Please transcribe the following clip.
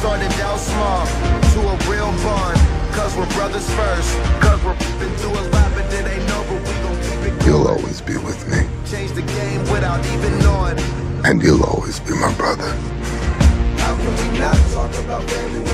started out small to a real bond. Cause we're brothers first. Cause we're been through a lot, but it ain't over. We gon' keep it going. You'll always be with me. Change the game without even knowing. And you'll always be my brother. How can we not talk about family?